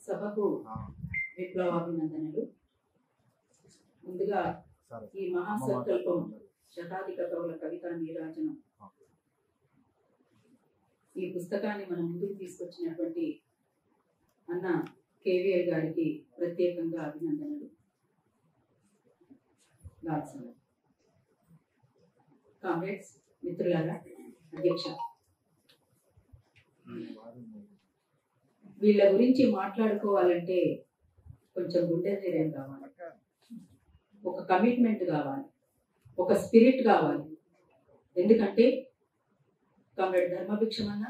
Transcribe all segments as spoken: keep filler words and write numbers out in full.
సభకు విప్లవాభినందనలు. ముందుగా ఈ మహాసంకల్పం శతాధిక కవుల కవితా నీరాజనం ఈ పుస్తకాన్ని మనం ముందుకు తీసుకొచ్చినటువంటి అన్న కేవీఎల్ గారికి ప్రత్యేకంగా అభినందనలు. కామ్రేడ్స్, మిత్రులారా, అధ్యక్ష, వీళ్ళ గురించి మాట్లాడుకోవాలంటే కొంచెం గుండె ధైర్యం కావాలి, ఒక కమిట్మెంట్ కావాలి, ఒక స్పిరిట్ కావాలి. ఎందుకంటే కామ్రేడ్ ధర్మభిక్షమన్న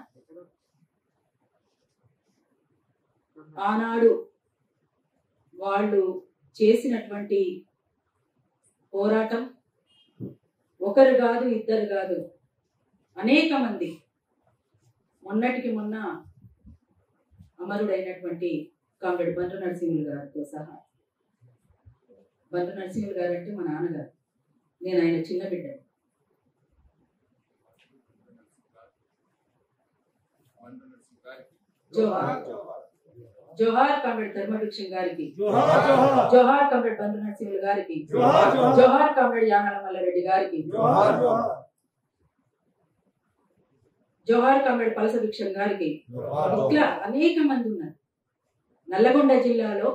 ఆనాడు వాళ్ళు చేసినటువంటి పోరాటం ఒకరు కాదు, ఇద్దరు కాదు, అనేక మంది, మొన్నటికి మొన్న అమరుడైనటువంటి కామ్రేడ్ బండ్రు నరసింహులు గారితో సహా. బండ్రు నరసింహులు గారు అంటే మా నాన్నగారు, నేను ఆయన చిన్న బిడ్డ. జోహార్ జోహార్ కామ్రేడ్ ధర్మభిక్షం గారికి, జోహార్ కామ్రేడ్ బండ్రు నరసింహులు గారికి, జోహార్ కామ్రేడ్ యానాల మల్లారెడ్డి గారికి, జోహార్ కామ్రేడ్ పలస భిక్షం గారికి. ఇట్లా అనేక మంది ఉన్నారు నల్లగొండ జిల్లాలో.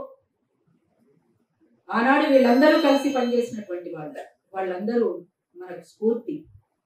ఆనాడు వీళ్ళందరూ కలిసి పనిచేసినటువంటి వాళ్ళ వాళ్ళందరూ మనకు స్ఫూర్తి.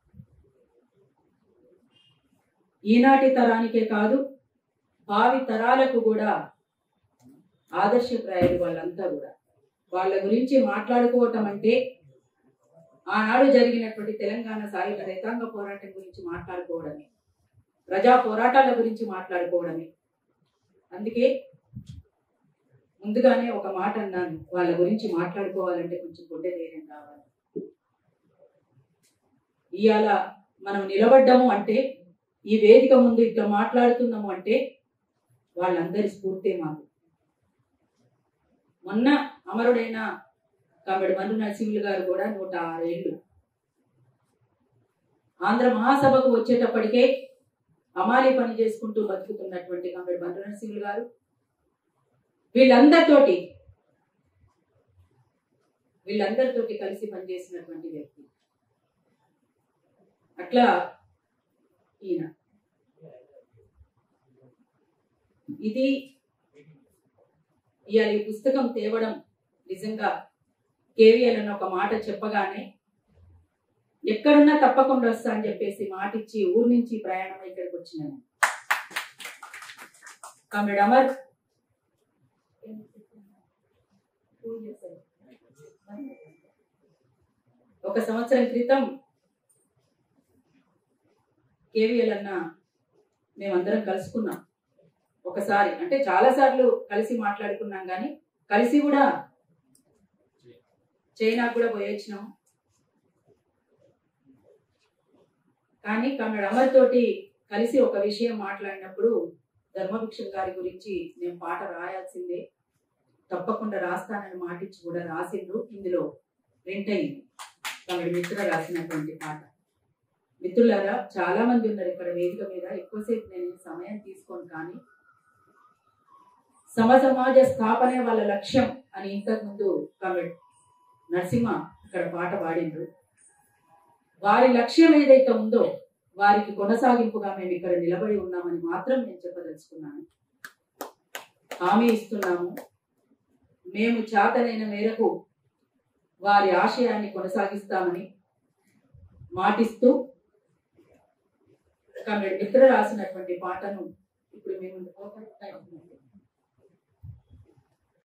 ఈనాటి తరానికే కాదు, భావి తరాలకు కూడా ఆదర్శప్రాయాలు వాళ్ళంతా కూడా. వాళ్ళ గురించి మాట్లాడుకోవటం అంటే ఆనాడు జరిగినటువంటి తెలంగాణ సాయుధ రైతాంగ పోరాటం గురించి మాట్లాడుకోవడమే, ప్రజా పోరాటాల గురించి మాట్లాడుకోవడమే. అందుకే ముందుగానే ఒక మాట అన్నాను, వాళ్ళ గురించి మాట్లాడుకోవాలంటే కొంచెం గుండె ధైర్యం కావాలి. ఇవాళ మనం నిలబడ్డాము అంటే, ఈ వేదిక ముందు ఇట్లా మాట్లాడుతున్నాము అంటే వాళ్ళందరి స్ఫూర్తే మాకు. మొన్న అమరుడైన కామ్రేడ్ బండ్రు నరసింహులు గారు కూడా నూట ఆరేళ్లు ఆంధ్ర మహాసభకు వచ్చేటప్పటికే అమాలి పని చేసుకుంటూ బతుకుతున్నటువంటి కామ్రేడ్ బండ్రు నరసింహులు గారు వీళ్ళందరితోటి వీళ్ళందరితోటి కలిసి పనిచేసినటువంటి వ్యక్తి. అట్లా ఈయన ఇది ఇవాళ ఈ పుస్తకం తేవడం నిజంగా కేవీఎల్ అని ఒక మాట చెప్పగానే ఎక్కడున్నా తప్పకుండా వస్తా అని చెప్పేసి మాట ఇచ్చి ఊరి నుంచి ప్రయాణం ఇక్కడికి వచ్చినాను. కామ్రేడ్ అమర్ ఒక సంవత్సరం క్రితం కేవీఎల్ అన్న మేమందరం కలుసుకున్నాం ఒకసారి. అంటే చాలా సార్లు కలిసి మాట్లాడుకున్నాం, కానీ కలిసి కూడా చైనాకు కూడా పోయొచ్చినాం. కానీ కామ్రేడ్ అమర్ తోటి కలిసి ఒక విషయం మాట్లాడినప్పుడు ధర్మభిక్షం గారి గురించి నేను పాట రాయాల్సిందే, తప్పకుండా రాస్తానని మాటిచ్చి కూడా రాసిండ్రు. ఇందులో ప్రింట్ అయింది కామ్రేడ్ మిత్ర రాసినటువంటి పాట. మిత్రులారా, చాలా మంది ఉన్నారు ఇక్కడ వేదిక మీద, ఎక్కువసేపు నేను సమయం తీసుకోను. కానీ సమ సమాజ స్థాపనే వాళ్ళ లక్ష్యం అని ఇంతకుముందు కామ్రేడ్ నరసింహ ఇక్కడ పాట పాడిండ్రు. వారి లక్ష్యం ఏదైతే ఉందో వారికి కొనసాగింపుగా మేము ఇక్కడ నిలబడి ఉన్నామని మాత్రం నేను చెప్పదలుచుకున్నాను. హామీ ఇస్తున్నాము, మేము చేతనైన మేరకు వారి ఆశయాన్ని కొనసాగిస్తామని మాటిస్తూ కామ్రేడ్ మిత్ర రాసినటువంటి పాటను ఇప్పుడు మేము